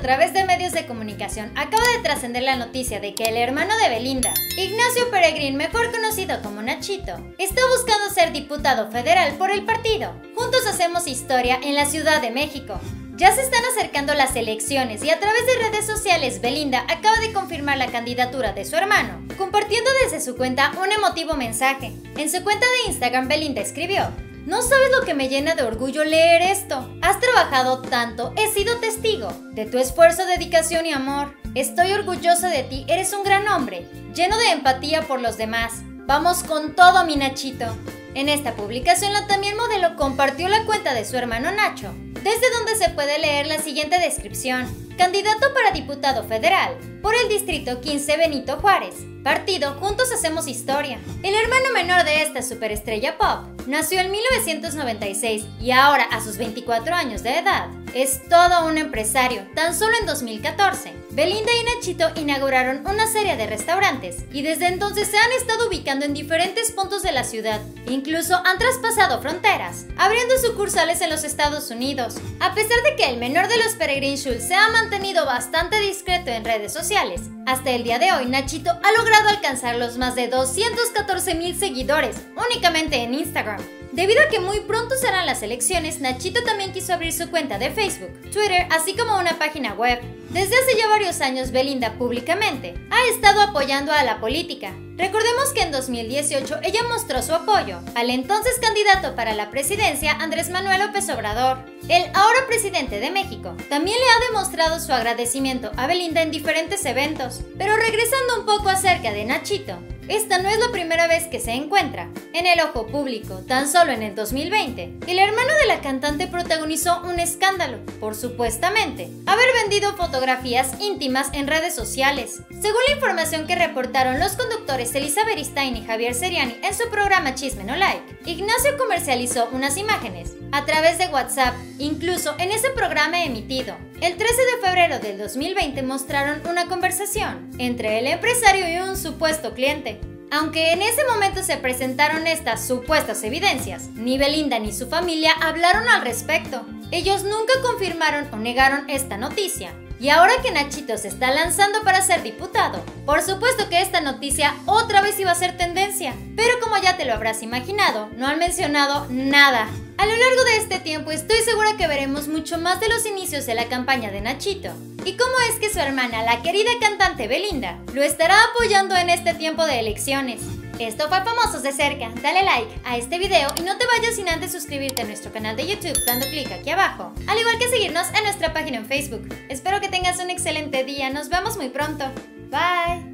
través de medios de comunicación, acaba de trascender la noticia de que el hermano de Belinda, Ignacio Peregrín, mejor conocido como Nachito, está buscando ser diputado federal por el partido Juntos Hacemos Historia en la Ciudad de México. Ya se están acercando las elecciones y a través de redes sociales Belinda acaba de confirmar la candidatura de su hermano, compartiendo desde su cuenta un emotivo mensaje. En su cuenta de Instagram Belinda escribió: "No sabes lo que me llena de orgullo leer esto. Has trabajado tanto, he sido testigo de tu esfuerzo, dedicación y amor. Estoy orgullosa de ti, eres un gran hombre, lleno de empatía por los demás. Vamos con todo, mi Nachito". En esta publicación la también modelo compartió la cuenta de su hermano Nacho, desde donde se puede leer la siguiente descripción: candidato para diputado federal por el Distrito 15 Benito Juárez, partido Juntos Hacemos Historia. El hermano menor de esta superestrella pop nació en 1996 y ahora, a sus 24 años de edad, es todo un empresario. Tan solo en 2014, Belinda y Nachito inauguraron una serie de restaurantes y desde entonces se han estado ubicando en diferentes puntos de la ciudad. Incluso han traspasado fronteras, abriendo sucursales en los Estados Unidos. A pesar de que el menor de los Peregrín Schulz se ha mantenido bastante discreto en redes sociales, hasta el día de hoy Nachito ha logrado alcanzar los más de 214,000 seguidores únicamente en Instagram. Debido a que muy pronto serán las elecciones, Nachito también quiso abrir su cuenta de Facebook, Twitter, así como una página web. Desde hace ya varios años, Belinda públicamente ha estado apoyando a la política. Recordemos que en 2018 ella mostró su apoyo al entonces candidato para la presidencia, Andrés Manuel López Obrador. El ahora presidente de México también le ha demostrado su agradecimiento a Belinda en diferentes eventos. Pero regresando un poco acerca de Nachito, esta no es la primera vez que se encuentra en el ojo público. Tan solo en el 2020, el hermano de la cantante protagonizó un escándalo por supuestamente haber vendido fotografías íntimas en redes sociales. Según la información que reportaron los conductores Elisa Beristain y Javier Seriani en su programa Chisme No Like, Ignacio comercializó unas imágenes a través de WhatsApp. Incluso en ese programa emitido el 13 de febrero del 2020 mostraron una conversación entre el empresario y un supuesto cliente. Aunque en ese momento se presentaron estas supuestas evidencias, ni Belinda ni su familia hablaron al respecto. Ellos nunca confirmaron o negaron esta noticia. Y ahora que Nachito se está lanzando para ser diputado, por supuesto que esta noticia otra vez iba a ser tendencia. Pero como ya te lo habrás imaginado, no han mencionado nada. A lo largo de este tiempo estoy segura que veremos mucho más de los inicios de la campaña de Nachito y cómo es que su hermana, la querida cantante Belinda, lo estará apoyando en este tiempo de elecciones. Esto fue Famosos de Cerca. Dale like a este video y no te vayas sin antes suscribirte a nuestro canal de YouTube dando clic aquí abajo, al igual que seguirnos en nuestra página en Facebook. Espero que tengas un excelente día, nos vemos muy pronto. Bye.